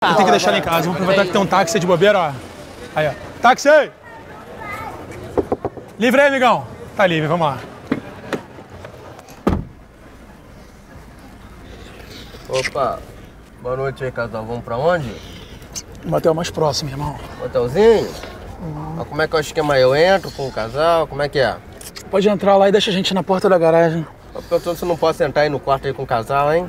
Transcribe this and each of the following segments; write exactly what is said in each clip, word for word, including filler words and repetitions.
Eu tenho que deixar ele em casa. Vamos aproveitar que tem um táxi de bobeira, ó. Aí, ó. Táxi! Livre aí, amigão. Tá livre, vamos lá. Opa, boa noite aí, casal. Vamos pra onde? Um hotel mais próximo, irmão. Hotelzinho? Uhum. Como é que é o esquema aí? Eu entro com o casal? Como é que é? Pode entrar lá e deixa a gente na porta da garagem. Tô perguntando se não posso entrar aí no quarto aí com o casal, hein?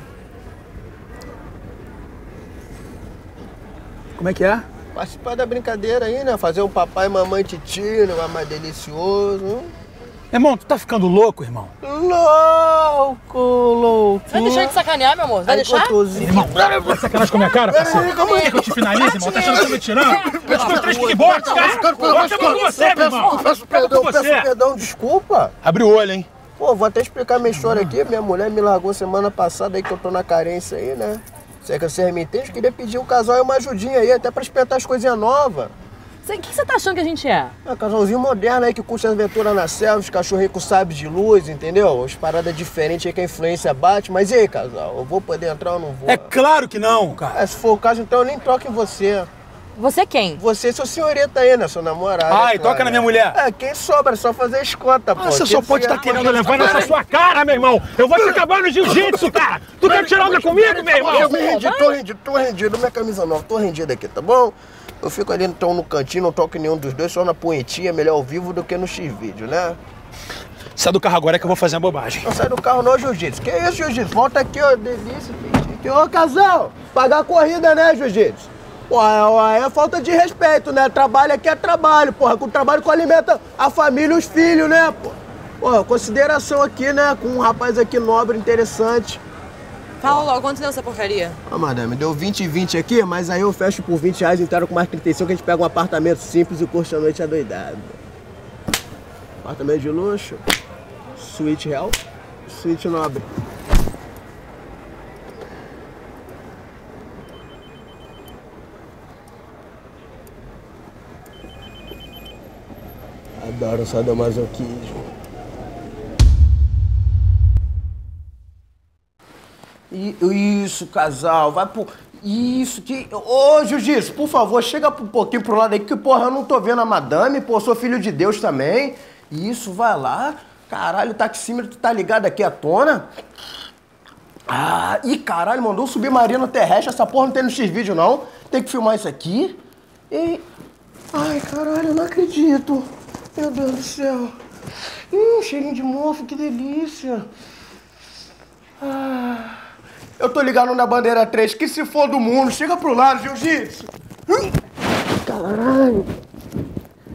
Como é que é? Participar da brincadeira aí, né? Fazer um papai, mamãe, titi, um negócio mais delicioso. Irmão, tu tá ficando louco, irmão? Louco, louco. Vai deixar de sacanear, meu amor? Vai aí, deixar? Gostosinho. Irmão, vai sacanagem com a minha cara, parceiro? Como é que eu te finalizo, irmão? Tá achando que eu tô me tirando? Eu te dou três kickbox, cara! Eu tô com você, meu irmão! Peço perdão, peço perdão, desculpa. Abre o olho, hein? Pô, vou até explicar minha história aqui. Minha mulher me largou semana passada aí que eu tô na carência aí, né? Se é que vocês me entendem, eu queria pedir um casal e uma ajudinha aí, até pra experimentar as coisinhas novas. O que você tá achando que a gente é? É um casalzinho moderno aí que curte aventura na selva, os cachorrinhos com sabre de luz, entendeu? As paradas diferentes aí que a influência bate. Mas e aí, casal? Eu vou poder entrar ou não vou? É claro que não, cara. É, se for o caso, então eu nem toco em você. Você quem? Você, seu senhorita aí, né? Seu namorado. Ai, é toca claro, na minha né? mulher. É, quem sobra, é só fazer as contas, pô. Ah, você Quem só pode se estar querendo levar nessa sua cara, meu irmão. Eu vou te acabar no jiu-jitsu, cara. Tu quer tirar onda comigo, meu irmão? Eu me rendi, tô rendido, tô rendido. Minha camisa nova, tô rendido aqui, tá bom? Eu fico ali então no cantinho, não toco em nenhum dos dois, só na punhetinha, melhor ao vivo do que no X-Vídeo, né? Sai do carro agora que eu vou fazer uma bobagem. Não sai do carro não, jiu-jitsu. Que isso, jiu-jitsu? Volta aqui, ó, delícia, aqui. Ô, casal, pagar a corrida, né, jiu-jitsu? Porra, é falta de respeito, né? Trabalho aqui é trabalho, porra. Com trabalho que alimenta a família e os filhos, né, porra? Porra, consideração aqui, né? Com um rapaz aqui nobre, interessante. Fala logo, quanto deu essa porcaria? Ah, madame, deu vinte e vinte aqui, mas aí eu fecho por vinte reais, inteiro com mais trinta e cinco, que a gente pega um apartamento simples e curte a noite adoidado. Apartamento de luxo, suíte real, suíte nobre. Adoro sadomasoquismo. Isso, casal, vai pro... Isso, que... Ô, jiu-jitsu, por favor, chega um pouquinho pro lado aí, que, porra, eu não tô vendo a madame, pô, sou filho de Deus também. Isso, vai lá. Caralho, o taxímetro tá ligado aqui à tona. Ah, ih, caralho, mandou um submarino terrestre, essa porra não tem no X-Vídeo, não. Tem que filmar isso aqui. E... Ai, caralho, eu não acredito. Meu Deus do céu. Hum, cheirinho de mofo, que delícia. Ah... Eu tô ligado na bandeira três, que se for do mundo, chega pro lado, jiu-jitsu. Caralho.